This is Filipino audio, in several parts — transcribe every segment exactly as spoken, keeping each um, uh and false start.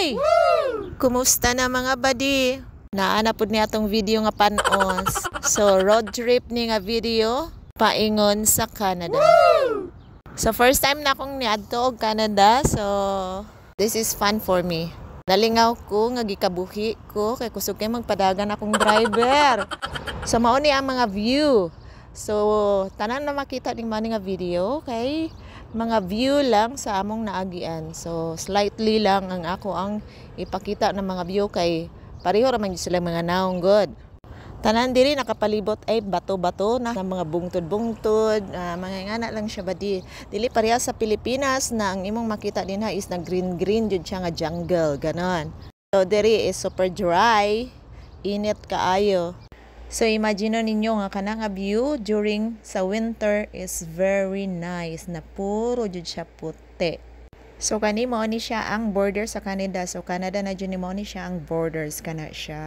Hi! Kumusta na mga buddy? Naana pud niya tong video nga panos. So road trip ni nga video paingon sa Canada. So first time na akong niadto og Canada, so this is fun for me. Nalingaw ko nga gikabuhi ko kay kusog kay magpadagan akong driver. So mao ni ang mga view. So tanan na makita ning mga video kay mga view lang sa among naagian. So slightly lang ang ako ang ipakita ng mga view kay pareho ra man sila mga naong good. Tanan diri nakapalibot ay bato-bato na mga bungtod-bungtod, uh, mga ngana lang siya badi. Dili pareha sa Pilipinas na ang imong makita dinha is na green-green jud siya nga jungle, ganon. So diri is super dry, init kaayo. So imagine ninyo nga kanang view during sa winter is very nice na puro jud siya puti. So kani mo ni siya ang border sa Canada. So Canada na jud ni mo ni siya ang borders kana siya.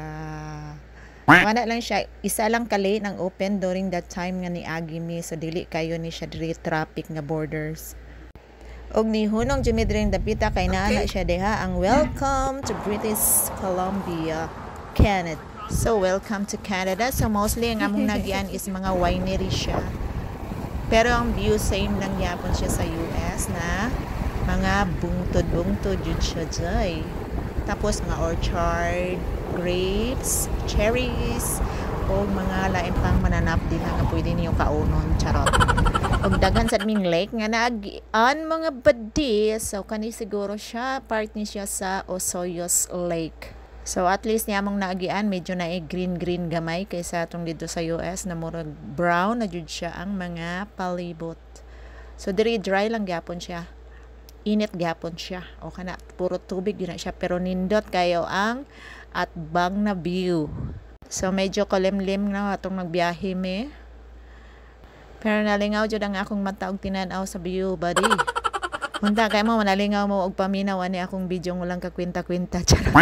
Wala lang siya, isa lang kali nang open during that time nga ni agi mi, so dili kayo ni siya diri traffic nga borders. Og ni hunong jud mi diri dapita kay naa na siya deha ang welcome to British Columbia, Canada. So welcome to Canada. So mostly ang among nagian is mga winery siya. Pero ang view same lang yapon siya sa U S na mga bungtod-bungtod jud siya jay. Tapos mga orchard, grapes, cherries, o mga lain pang mananap din nga pwede niyo kaunon, charot. Og daghan sa ming lake nga naagian mga badi. So kani siguro siya part ni siya sa Osoyoos Lake. So at least niya mong naagian medyo na e green-green gamay kaysa atong dito sa U S na murag brown na jud siya ang mga palibot. So diri dry lang gyapon siya. Init gyapon siya. O kana puro tubig yun na siya pero nindot kayo ang at bang na view. So medyo kalimlim na atong nagbiyahe mi. Pero nalingaw jud ang akong mata og tinan-aw sa view, buddy. Unta kay mo nalingaw mo og paminaw ani akong video ng ulang kakwenta-kwenta.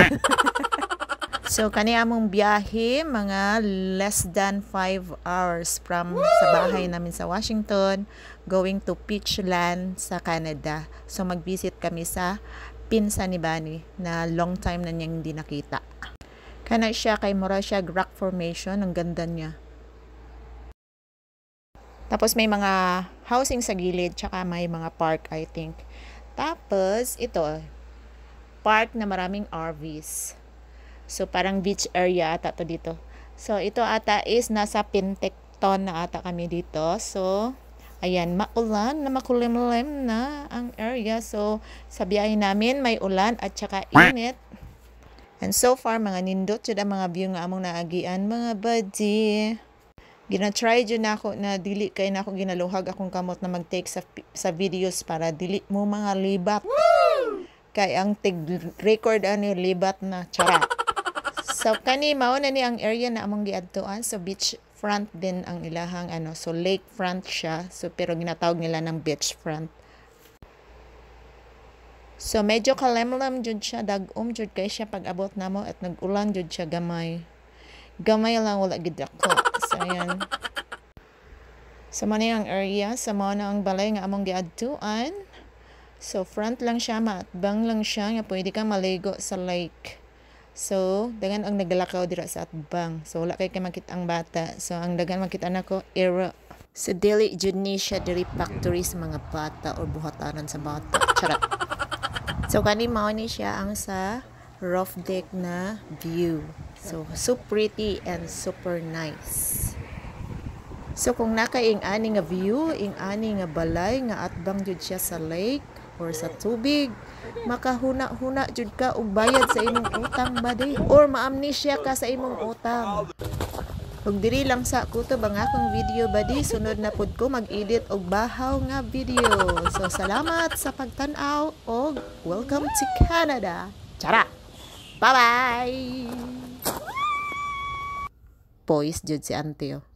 So kani among biyahe mga less than five hours from Woo! Sa bahay namin sa Washington going to Peachland sa Canada. So mag-visit kami sa pinsan ni Bani na long time na niyang hindi nakita. Kana siya kay mura siya rock formation, ang ganda niya. Tapos may mga housing sa gilid tsaka may mga park I think. Tapos ito park na maraming R Vs. So parang beach area ata to dito. So ito ata is nasa Penticton na ata kami dito. So ayan, maulan na makulimlim na ang area. So sa biyahe namin may ulan at saka init. And so far mga nindot jud ang mga view nga among naagian mga buddy. Gina-try jud na ako na dili kay na ako ginaluhag akong kamot na mag-take sa sa videos para dili mo mga libat. Woo! Kay ang tig-record ani libat na chara. So kani mao na ni ang area na among giadtoan, so beach front din ang ilahang ano, so lake front siya, so pero ginatawag nila ng beach front. So medyo kalemlam jud siya, dag-om jud kay siya pag abot namo at nag-ulan jud siya gamay. Gamay lang wala gid ako. So ayan. So man ang area, sa so, mao na ang balay nga among giadtuan. So front lang siya, matbang lang siya nga pwede ka maligo sa lake. So, dagan ang nagalakaw dira sa atbang. So, wala kay kay makita ang bata. So, ang dagan makita nako era. So, dili jud ni siya diri factory sa mga bata or buhatanan sa bata. Charot. So, kani mao ni siya ang sa roof deck na view. So, so pretty and super nice. So, kung nakaing ani nga view, ing ani nga balay nga atbang jud siya sa lake or sa tubig, makahuna-huna jud ka og bayad sa imong utang buddy or ma-amnesia ka sa imong utang. Ug diri lang sa kutob ang akong video buddy, sunod na pud ko mag-edit og bahaw nga video. So salamat sa pagtan-aw og welcome to Canada. Tara. Bye-bye. Boys jud si Antio.